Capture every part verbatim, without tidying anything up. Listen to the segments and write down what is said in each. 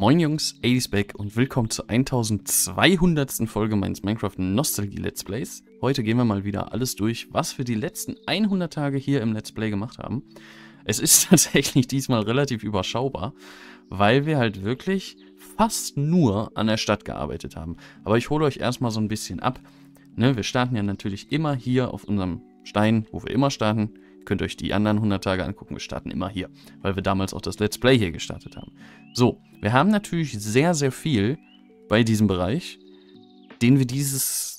Moin Jungs, achtzig Back und willkommen zur eintausendzweihundertsten Folge meines Minecraft Nostalgie Let's Plays. Heute gehen wir mal wieder alles durch, was wir die letzten hundert Tage hier im Let's Play gemacht haben. Es ist tatsächlich diesmal relativ überschaubar, weil wir halt wirklich fast nur an der Stadt gearbeitet haben. Aber ich hole euch erstmal so ein bisschen ab. Ne, wir starten ja natürlich immer hier auf unserem Stein, wo wir immer starten. Ihr könnt euch die anderen hundert Tage angucken, wir starten immer hier, weil wir damals auch das Let's Play hier gestartet haben. So, wir haben natürlich sehr, sehr viel bei diesem Bereich, den wir dieses,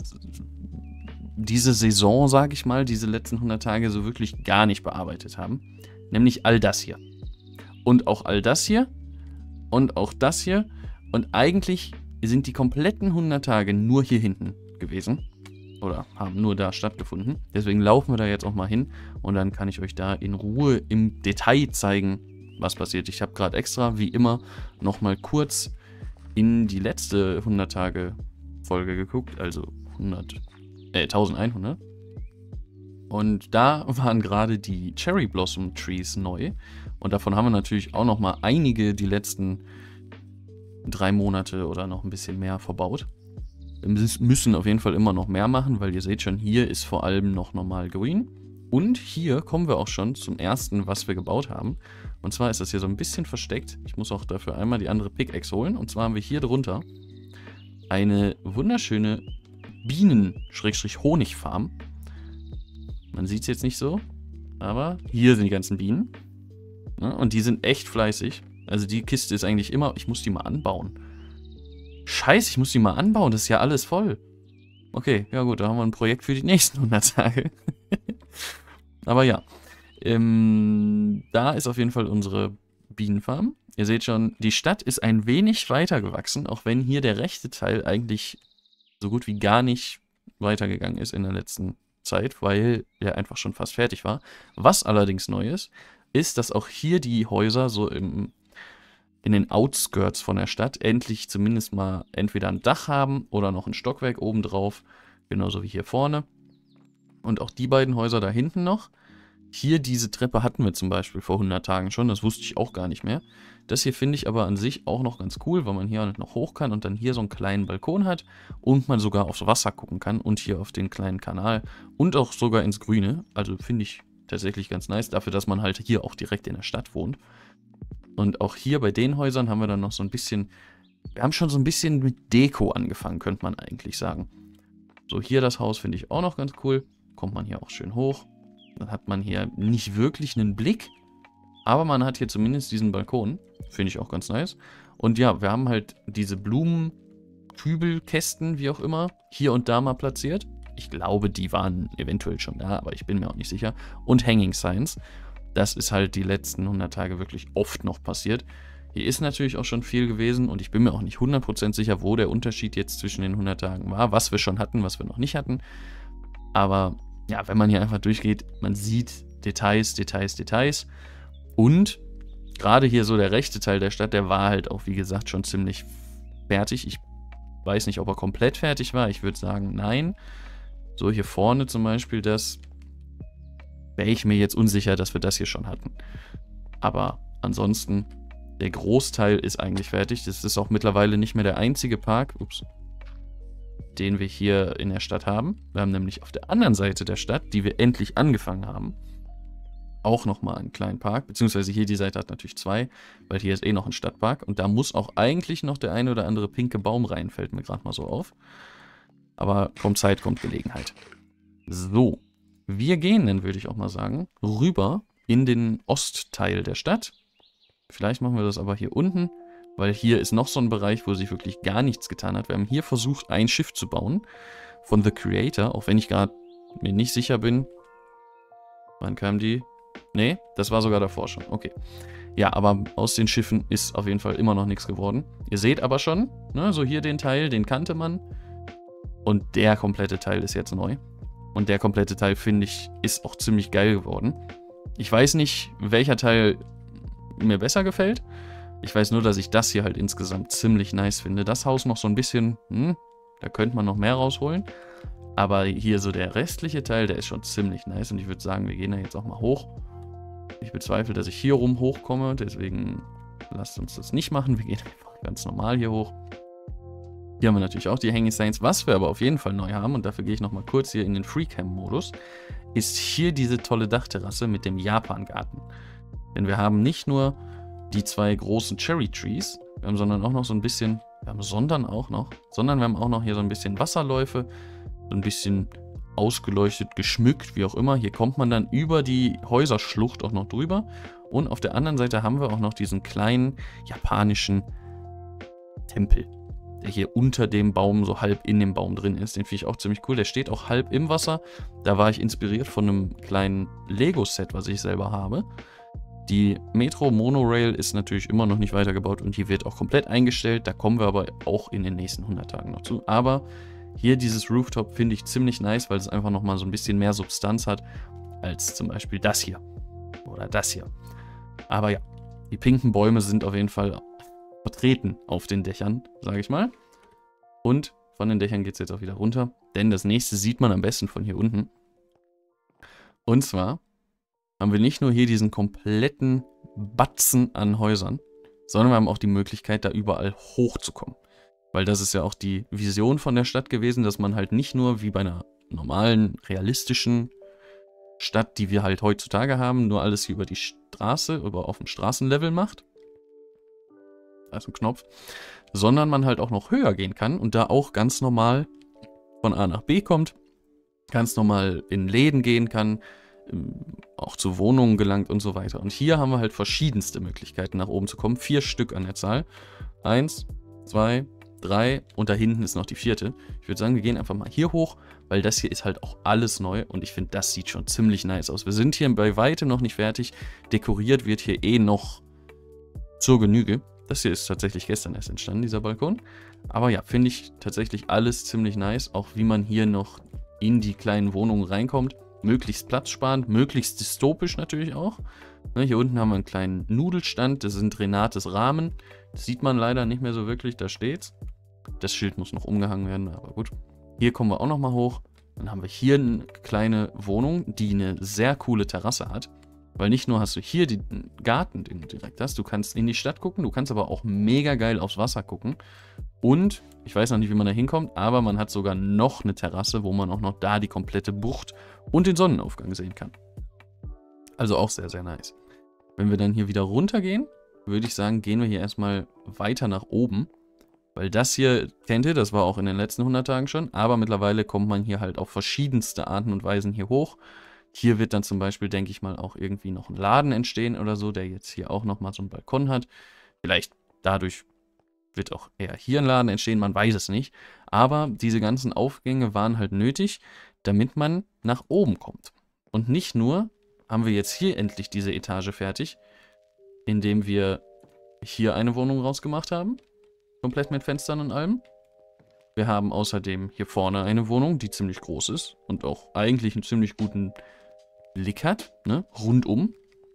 diese Saison, sage ich mal, diese letzten hundert Tage so wirklich gar nicht bearbeitet haben. Nämlich all das hier. Und auch all das hier. Und auch das hier. Und eigentlich sind die kompletten hundert Tage nur hier hinten gewesen. Oder haben nur da stattgefunden. Deswegen laufen wir da jetzt auch mal hin. Und dann kann ich euch da in Ruhe im Detail zeigen, was passiert. Ich habe gerade extra, wie immer, nochmal kurz in die letzte hundert Tage Folge geguckt. Also hundert, äh, eintausendeinhundert. Und da waren gerade die Cherry Blossom Trees neu. Und davon haben wir natürlich auch noch mal einige die letzten drei Monate oder noch ein bisschen mehr verbaut. Wir müssen auf jeden Fall immer noch mehr machen, weil ihr seht schon, hier ist vor allem noch normal green. Und hier kommen wir auch schon zum ersten, was wir gebaut haben. Und zwar ist das hier so ein bisschen versteckt. Ich muss auch dafür einmal die andere Pickaxe holen. Und zwar haben wir hier drunter eine wunderschöne Bienen-Honigfarm. Man sieht es jetzt nicht so, aber hier sind die ganzen Bienen. Ja, und die sind echt fleißig. Also die Kiste ist eigentlich immer... Ich muss die mal anbauen. Scheiße, ich muss die mal anbauen. Das ist ja alles voll. Okay, ja gut, da haben wir ein Projekt für die nächsten hundert Tage. Aber ja. Ähm, da ist auf jeden Fall unsere Bienenfarm. Ihr seht schon, die Stadt ist ein wenig weiter gewachsen, auch wenn hier der rechte Teil eigentlich so gut wie gar nicht weitergegangen ist in der letzten Zeit, weil er einfach schon fast fertig war. Was allerdings neu ist, ist, dass auch hier die Häuser so im, in den Outskirts von der Stadt endlich zumindest mal entweder ein Dach haben oder noch ein Stockwerk obendrauf, genauso wie hier vorne. Und auch die beiden Häuser da hinten noch. Hier diese Treppe hatten wir zum Beispiel vor hundert Tagen schon, das wusste ich auch gar nicht mehr. Das hier finde ich aber an sich auch noch ganz cool, weil man hier noch hoch kann und dann hier so einen kleinen Balkon hat und man sogar aufs Wasser gucken kann und hier auf den kleinen Kanal und auch sogar ins Grüne. Also finde ich tatsächlich ganz nice, dafür, dass man halt hier auch direkt in der Stadt wohnt. Und auch hier bei den Häusern haben wir dann noch so ein bisschen, wir haben schon so ein bisschen mit Deko angefangen, könnte man eigentlich sagen. So, hier das Haus finde ich auch noch ganz cool, kommt man hier auch schön hoch. Dann hat man hier nicht wirklich einen Blick, aber man hat hier zumindest diesen Balkon. Finde ich auch ganz nice. Und ja, wir haben halt diese Blumenkübelkästen, wie auch immer, hier und da mal platziert. Ich glaube, die waren eventuell schon da, aber ich bin mir auch nicht sicher. Und Hanging Signs. Das ist halt die letzten hundert Tage wirklich oft noch passiert. Hier ist natürlich auch schon viel gewesen und ich bin mir auch nicht hundert Prozent sicher, wo der Unterschied jetzt zwischen den hundert Tagen war, was wir schon hatten, was wir noch nicht hatten. Aber ja, wenn man hier einfach durchgeht, man sieht Details, Details, Details. Und gerade hier so der rechte Teil der Stadt, der war halt auch, wie gesagt, schon ziemlich fertig. Ich weiß nicht, ob er komplett fertig war. Ich würde sagen, nein. So hier vorne zum Beispiel, das wäre ich mir jetzt unsicher, dass wir das hier schon hatten. Aber ansonsten, der Großteil ist eigentlich fertig. Das ist auch mittlerweile nicht mehr der einzige Park, ups, den wir hier in der Stadt haben. Wir haben nämlich auf der anderen Seite der Stadt, die wir endlich angefangen haben, auch nochmal einen kleinen Park, beziehungsweise hier die Seite hat natürlich zwei, weil hier ist eh noch ein Stadtpark und da muss auch eigentlich noch der eine oder andere pinke Baum rein, fällt mir gerade mal so auf. Aber kommt Zeit, kommt Gelegenheit. So, wir gehen dann, würde ich auch mal sagen, rüber in den Ostteil der Stadt. Vielleicht machen wir das aber hier unten, weil hier ist noch so ein Bereich, wo sich wirklich gar nichts getan hat. Wir haben hier versucht, ein Schiff zu bauen von The Creator, auch wenn ich gerade mir nicht sicher bin. Wann kam die? Nee, das war sogar davor schon. Okay. Ja, aber aus den Schiffen ist auf jeden Fall immer noch nichts geworden. Ihr seht aber schon, ne, so hier den Teil, den kannte man. Und der komplette Teil ist jetzt neu. Und der komplette Teil, finde ich, ist auch ziemlich geil geworden. Ich weiß nicht, welcher Teil mir besser gefällt. Ich weiß nur, dass ich das hier halt insgesamt ziemlich nice finde. Das Haus noch so ein bisschen, hm, da könnte man noch mehr rausholen. Aber hier so der restliche Teil, der ist schon ziemlich nice. Und ich würde sagen, wir gehen da jetzt auch mal hoch. Ich bezweifle, dass ich hier rum hochkomme. Deswegen lasst uns das nicht machen. Wir gehen einfach ganz normal hier hoch. Hier haben wir natürlich auch die Hanging Signs. Was wir aber auf jeden Fall neu haben, und dafür gehe ich nochmal kurz hier in den Freecam-Modus, ist hier diese tolle Dachterrasse mit dem Japan-Garten. Denn wir haben nicht nur die zwei großen Cherry Trees, wir haben sondern auch noch so ein bisschen, wir haben sondern auch noch, sondern wir haben auch noch hier so ein bisschen Wasserläufe, so ein bisschen ausgeleuchtet, geschmückt, wie auch immer. Hier kommt man dann über die Häuserschlucht auch noch drüber. Und auf der anderen Seite haben wir auch noch diesen kleinen japanischen Tempel, der hier unter dem Baum, so halb in dem Baum drin ist. Den finde ich auch ziemlich cool. Der steht auch halb im Wasser. Da war ich inspiriert von einem kleinen Lego-Set, was ich selber habe. Die Metro Monorail ist natürlich immer noch nicht weitergebaut und hier wird auch komplett eingestellt. Da kommen wir aber auch in den nächsten hundert Tagen noch zu. Aber hier dieses Rooftop finde ich ziemlich nice, weil es einfach nochmal so ein bisschen mehr Substanz hat als zum Beispiel das hier oder das hier. Aber ja, die pinken Bäume sind auf jeden Fall vertreten auf den Dächern, sage ich mal. Und von den Dächern geht es jetzt auch wieder runter, denn das nächste sieht man am besten von hier unten. Und zwar haben wir nicht nur hier diesen kompletten Batzen an Häusern, sondern wir haben auch die Möglichkeit, da überall hochzukommen. Weil das ist ja auch die Vision von der Stadt gewesen, dass man halt nicht nur wie bei einer normalen, realistischen Stadt, die wir halt heutzutage haben, nur alles hier über die Straße, über auf dem Straßenlevel macht. Da ist ein Knopf. Sondern man halt auch noch höher gehen kann und da auch ganz normal von A nach B kommt, ganz normal in Läden gehen kann, auch zu Wohnungen gelangt und so weiter. Und hier haben wir halt verschiedenste Möglichkeiten nach oben zu kommen. Vier Stück an der Zahl. Eins, zwei, drei und da hinten ist noch die vierte. Ich würde sagen, wir gehen einfach mal hier hoch, weil das hier ist halt auch alles neu und ich finde, das sieht schon ziemlich nice aus. Wir sind hier bei weitem noch nicht fertig. Dekoriert wird hier eh noch zur Genüge. Das hier ist tatsächlich gestern erst entstanden, dieser Balkon. Aber ja, finde ich tatsächlich alles ziemlich nice. Auch wie man hier noch in die kleinen Wohnungen reinkommt. Möglichst platzsparend, möglichst dystopisch natürlich auch. Ne, hier unten haben wir einen kleinen Nudelstand. Das sind Renates Rahmen. Das sieht man leider nicht mehr so wirklich, da steht's. Das Schild muss noch umgehangen werden, aber gut. Hier kommen wir auch nochmal hoch. Dann haben wir hier eine kleine Wohnung, die eine sehr coole Terrasse hat. Weil nicht nur hast du hier den Garten, den du direkt hast, du kannst in die Stadt gucken, du kannst aber auch mega geil aufs Wasser gucken. Und, ich weiß noch nicht, wie man da hinkommt, aber man hat sogar noch eine Terrasse, wo man auch noch da die komplette Bucht und den Sonnenaufgang sehen kann. Also auch sehr, sehr nice. Wenn wir dann hier wieder runtergehen, würde ich sagen, gehen wir hier erstmal weiter nach oben. Weil das hier, kennt ihr, das war auch in den letzten hundert Tagen schon, aber mittlerweile kommt man hier halt auf verschiedenste Arten und Weisen hier hoch. Hier wird dann zum Beispiel, denke ich mal, auch irgendwie noch ein Laden entstehen oder so, der jetzt hier auch nochmal so einen Balkon hat. Vielleicht dadurch wird auch eher hier ein Laden entstehen, man weiß es nicht. Aber diese ganzen Aufgänge waren halt nötig, damit man nach oben kommt. Und nicht nur haben wir jetzt hier endlich diese Etage fertig, indem wir hier eine Wohnung rausgemacht haben. Komplett mit Fenstern und allem. Wir haben außerdem hier vorne eine Wohnung, die ziemlich groß ist und auch eigentlich einen ziemlich guten Blick hat, ne? Rundum.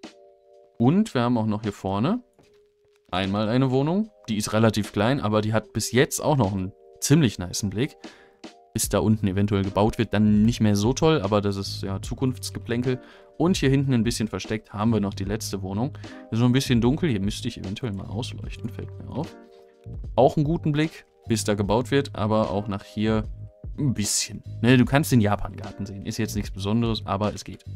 Und wir haben auch noch hier vorne einmal eine Wohnung, die ist relativ klein, aber die hat bis jetzt auch noch einen ziemlich nicen Blick. Bis da unten eventuell gebaut wird, dann nicht mehr so toll, aber das ist ja Zukunftsgeplänkel. Und hier hinten ein bisschen versteckt haben wir noch die letzte Wohnung. Ist so ein bisschen dunkel, hier müsste ich eventuell mal ausleuchten, fällt mir auf. Auch einen guten Blick, bis da gebaut wird, aber auch nach hier ein bisschen. Ne, du kannst den Japan-Garten sehen, ist jetzt nichts Besonderes, aber es geht.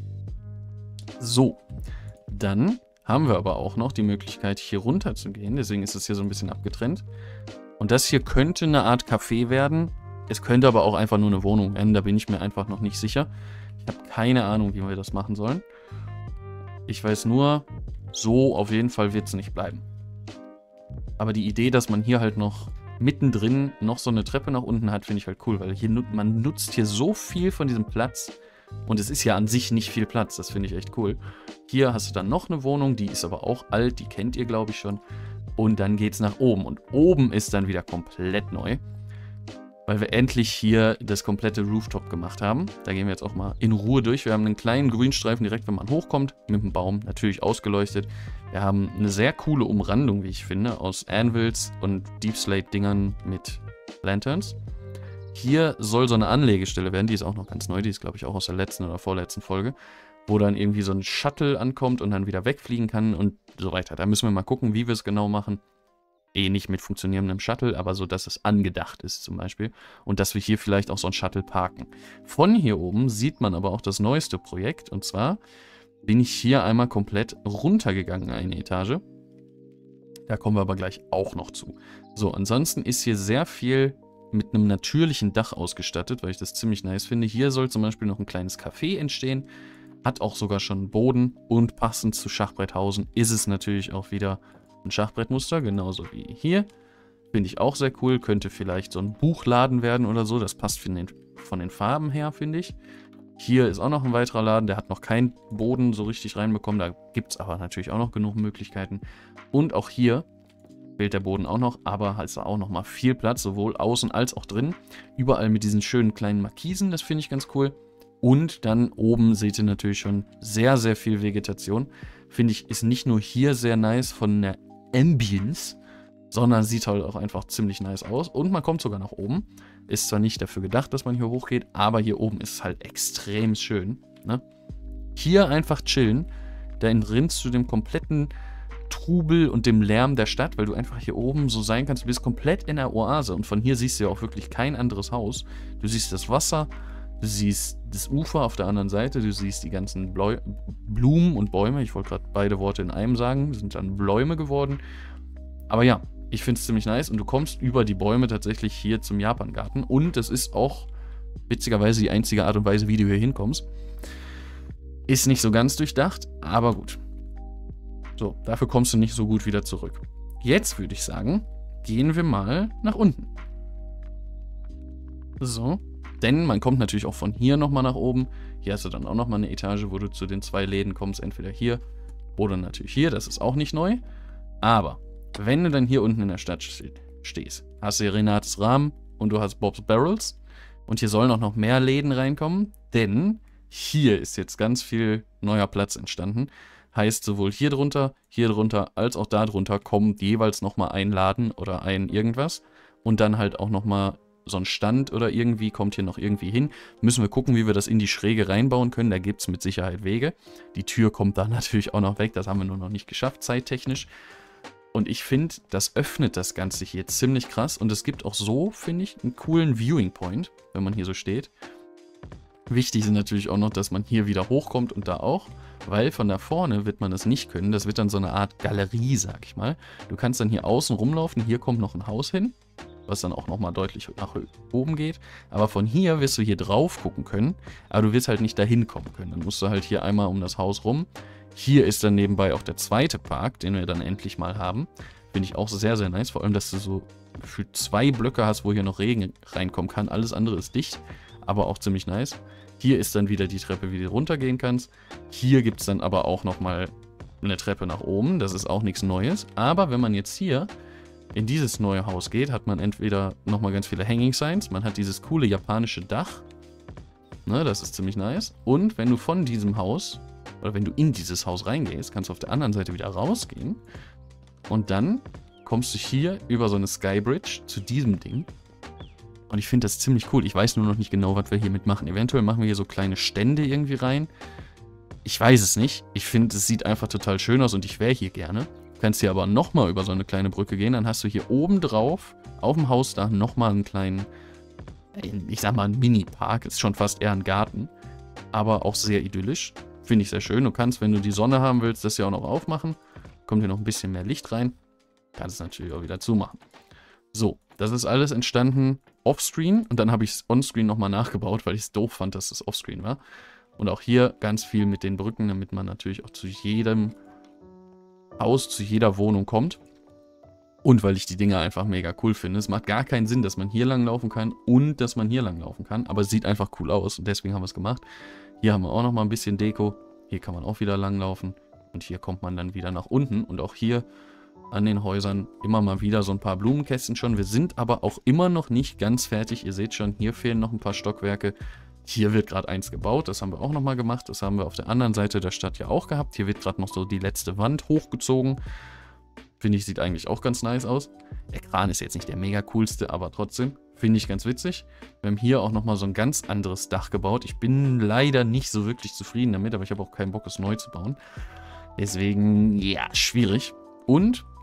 So, dann haben wir aber auch noch die Möglichkeit, hier runter zu gehen. Deswegen ist es hier so ein bisschen abgetrennt. Und das hier könnte eine Art Café werden. Es könnte aber auch einfach nur eine Wohnung werden. Da bin ich mir einfach noch nicht sicher. Ich habe keine Ahnung, wie wir das machen sollen. Ich weiß nur, so auf jeden Fall wird es nicht bleiben. Aber die Idee, dass man hier halt noch mittendrin noch so eine Treppe nach unten hat, finde ich halt cool. Weil hier, man nutzt hier so viel von diesem Platz. Und es ist ja an sich nicht viel Platz, das finde ich echt cool. Hier hast du dann noch eine Wohnung, die ist aber auch alt, die kennt ihr, glaube ich, schon. Und dann geht es nach oben. Und oben ist dann wieder komplett neu. Weil wir endlich hier das komplette Rooftop gemacht haben. Da gehen wir jetzt auch mal in Ruhe durch. Wir haben einen kleinen Grünstreifen direkt, wenn man hochkommt, mit dem Baum, natürlich ausgeleuchtet. Wir haben eine sehr coole Umrandung, wie ich finde, aus Anvils und Deep Slate-Dingern mit Lanterns. Hier soll so eine Anlegestelle werden, die ist auch noch ganz neu, die ist, glaube ich, auch aus der letzten oder vorletzten Folge, wo dann irgendwie so ein Shuttle ankommt und dann wieder wegfliegen kann und so weiter. Da müssen wir mal gucken, wie wir es genau machen. ähnlich mit funktionierendem Shuttle, aber so, dass es angedacht ist zum Beispiel. Und dass wir hier vielleicht auch so ein Shuttle parken. Von hier oben sieht man aber auch das neueste Projekt. Und zwar bin ich hier einmal komplett runtergegangen, eine Etage. Da kommen wir aber gleich auch noch zu. So, ansonsten ist hier sehr viel mit einem natürlichen Dach ausgestattet, weil ich das ziemlich nice finde. Hier soll zum Beispiel noch ein kleines Café entstehen. Hat auch sogar schon einen Boden. Und passend zu Schachbretthausen ist es natürlich auch wieder ein Schachbrettmuster, genauso wie hier. Finde ich auch sehr cool. Könnte vielleicht so ein Buchladen werden oder so. Das passt von den, von den Farben her, finde ich. Hier ist auch noch ein weiterer Laden. Der hat noch keinen Boden so richtig reinbekommen. Da gibt es aber natürlich auch noch genug Möglichkeiten. Und auch hier fehlt der Boden auch noch, aber hat auch noch mal viel Platz, sowohl außen als auch drin. Überall mit diesen schönen kleinen Markisen, das finde ich ganz cool. Und dann oben seht ihr natürlich schon sehr, sehr viel Vegetation. Finde ich, ist nicht nur hier sehr nice von der Ambience, sondern sieht halt auch einfach ziemlich nice aus. Und man kommt sogar nach oben. Ist zwar nicht dafür gedacht, dass man hier hochgeht, aber hier oben ist es halt extrem schön. Ne? Hier einfach chillen, da entrinnst du dem kompletten Trubel und dem Lärm der Stadt, weil du einfach hier oben so sein kannst. Du bist komplett in der Oase und von hier siehst du ja auch wirklich kein anderes Haus. Du siehst das Wasser, du siehst das Ufer auf der anderen Seite, du siehst die ganzen Bläu Blumen und Bäume. Ich wollte gerade beide Worte in einem sagen, sind dann Bläume geworden. Aber ja, ich finde es ziemlich nice und du kommst über die Bäume tatsächlich hier zum Japan-Garten und es ist auch witzigerweise die einzige Art und Weise, wie du hier hinkommst. Ist nicht so ganz durchdacht, aber gut. So, dafür kommst du nicht so gut wieder zurück. Jetzt würde ich sagen, gehen wir mal nach unten. So, denn man kommt natürlich auch von hier nochmal nach oben. Hier hast du dann auch nochmal eine Etage, wo du zu den zwei Läden kommst, entweder hier oder natürlich hier. Das ist auch nicht neu. Aber wenn du dann hier unten in der Stadt stehst, hast du hier Renates Rahmen und du hast Bob's Barrels. Und hier sollen auch noch mehr Läden reinkommen, denn hier ist jetzt ganz viel neuer Platz entstanden. Heißt, sowohl hier drunter, hier drunter, als auch da drunter kommt jeweils nochmal ein Laden oder ein irgendwas. Und dann halt auch nochmal so ein Stand oder irgendwie kommt hier noch irgendwie hin. Müssen wir gucken, wie wir das in die Schräge reinbauen können. Da gibt es mit Sicherheit Wege. Die Tür kommt da natürlich auch noch weg. Das haben wir nur noch nicht geschafft, zeittechnisch. Und ich finde, das öffnet das Ganze hier ziemlich krass. Und es gibt auch so, finde ich, einen coolen Viewing Point, wenn man hier so steht. Wichtig ist natürlich auch noch, dass man hier wieder hochkommt und da auch, weil von da vorne wird man das nicht können. Das wird dann so eine Art Galerie, sag ich mal. Du kannst dann hier außen rumlaufen, hier kommt noch ein Haus hin, was dann auch nochmal deutlich nach oben geht. Aber von hier wirst du hier drauf gucken können, aber du wirst halt nicht dahin kommen können. Dann musst du halt hier einmal um das Haus rum. Hier ist dann nebenbei auch der zweite Park, den wir dann endlich mal haben. Finde ich auch sehr, sehr nice, vor allem, dass du so für zwei Blöcke hast, wo hier noch Regen reinkommen kann. Alles andere ist dicht, aber auch ziemlich nice. Hier ist dann wieder die Treppe, wie du runtergehen kannst. Hier gibt es dann aber auch nochmal eine Treppe nach oben. Das ist auch nichts Neues. Aber wenn man jetzt hier in dieses neue Haus geht, hat man entweder nochmal ganz viele Hanging Signs. Man hat dieses coole japanische Dach. Ne, das ist ziemlich nice. Und wenn du von diesem Haus, oder wenn du in dieses Haus reingehst, kannst du auf der anderen Seite wieder rausgehen. Und dann kommst du hier über so eine Skybridge zu diesem Ding. Und ich finde das ziemlich cool. Ich weiß nur noch nicht genau, was wir hier mitmachen. Eventuell machen wir hier so kleine Stände irgendwie rein. Ich weiß es nicht. Ich finde, es sieht einfach total schön aus und ich wäre hier gerne. Du kannst hier aber nochmal über so eine kleine Brücke gehen. Dann hast du hier oben drauf, auf dem Haus da, nochmal einen kleinen, ich sag mal, einen Mini-Park. Ist schon fast eher ein Garten. Aber auch sehr idyllisch. Finde ich sehr schön. Du kannst, wenn du die Sonne haben willst, das hier auch noch aufmachen. Kommt hier noch ein bisschen mehr Licht rein. Kannst es natürlich auch wieder zumachen. So, das ist alles entstanden offscreen und dann habe ich es onscreen nochmal nachgebaut, weil ich es doof fand, dass es offscreen war. Und auch hier ganz viel mit den Brücken, damit man natürlich auch zu jedem Haus, zu jeder Wohnung kommt. Und weil ich die Dinger einfach mega cool finde. Es macht gar keinen Sinn, dass man hier lang laufen kann und dass man hier lang laufen kann, aber es sieht einfach cool aus und deswegen haben wir es gemacht. Hier haben wir auch nochmal ein bisschen Deko. Hier kann man auch wieder lang laufen und hier kommt man dann wieder nach unten und auch hier an den Häusern immer mal wieder so ein paar Blumenkästen schon. Wir sind aber auch immer noch nicht ganz fertig. Ihr seht schon, hier fehlen noch ein paar Stockwerke. Hier wird gerade eins gebaut. Das haben wir auch nochmal gemacht. Das haben wir auf der anderen Seite der Stadt ja auch gehabt. Hier wird gerade noch so die letzte Wand hochgezogen. Finde ich, sieht eigentlich auch ganz nice aus. Der Kran ist jetzt nicht der mega coolste, aber trotzdem finde ich ganz witzig. Wir haben hier auch nochmal so ein ganz anderes Dach gebaut. Ich bin leider nicht so wirklich zufrieden damit, aber ich habe auch keinen Bock, es neu zu bauen. Deswegen, ja, schwierig. Und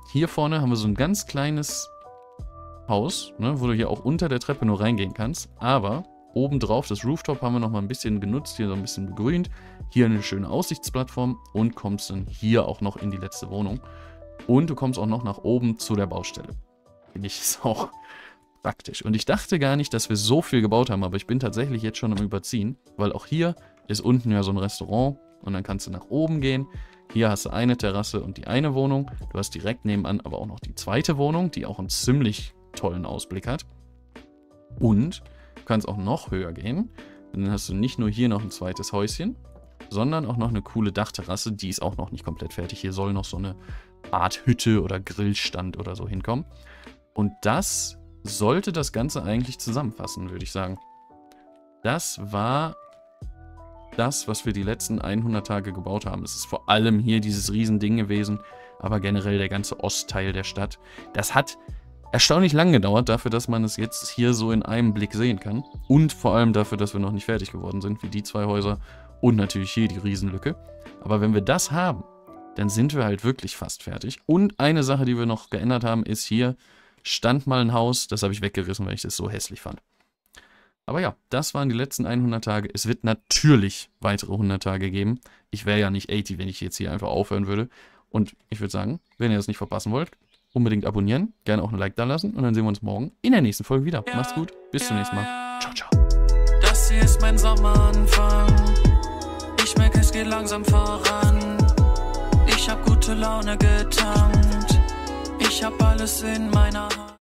hier vorne haben wir so ein ganz kleines Haus, ne, wo du hier auch unter der Treppe nur reingehen kannst. Aber obendrauf, das Rooftop, haben wir nochmal ein bisschen genutzt, hier so ein bisschen begrünt. Hier eine schöne Aussichtsplattform und kommst dann hier auch noch in die letzte Wohnung. Und du kommst auch noch nach oben zu der Baustelle. Finde ich ist auch praktisch. Und ich dachte gar nicht, dass wir so viel gebaut haben, aber ich bin tatsächlich jetzt schon am Überziehen, weil auch hier ist unten ja so ein Restaurant und dann kannst du nach oben gehen. Hier hast du eine Terrasse und die eine Wohnung. Du hast direkt nebenan aber auch noch die zweite Wohnung, die auch einen ziemlich tollen Ausblick hat. Und du kannst auch noch höher gehen. Dann hast du nicht nur hier noch ein zweites Häuschen, sondern auch noch eine coole Dachterrasse. Die ist auch noch nicht komplett fertig. Hier soll noch so eine Art Hütte oder Grillstand oder so hinkommen. Und das sollte das Ganze eigentlich zusammenfassen, würde ich sagen. Das war das, was wir die letzten hundert Tage gebaut haben. Es ist vor allem hier dieses Riesending gewesen, aber generell der ganze Ostteil der Stadt. Das hat erstaunlich lang gedauert, dafür, dass man es jetzt hier so in einem Blick sehen kann. Und vor allem dafür, dass wir noch nicht fertig geworden sind, wie die zwei Häuser und natürlich hier die Riesenlücke. Aber wenn wir das haben, dann sind wir halt wirklich fast fertig. Und eine Sache, die wir noch geändert haben, ist hier stand mal ein Haus, das habe ich weggerissen, weil ich das so hässlich fand. Aber ja, das waren die letzten hundert Tage. Es wird natürlich weitere hundert Tage geben. Ich wäre ja nicht achtzig, wenn ich jetzt hier einfach aufhören würde. Und ich würde sagen, wenn ihr das nicht verpassen wollt, unbedingt abonnieren, gerne auch ein Like da lassen und dann sehen wir uns morgen in der nächsten Folge wieder. Ja, macht's gut, bis ja, zum nächsten Mal. Ja. Ciao, ciao. Das hier ist mein Sommeranfang. Ich merke, es geht langsam voran. Ich hab gute Laune getankt. Ich hab alles in meiner Hand.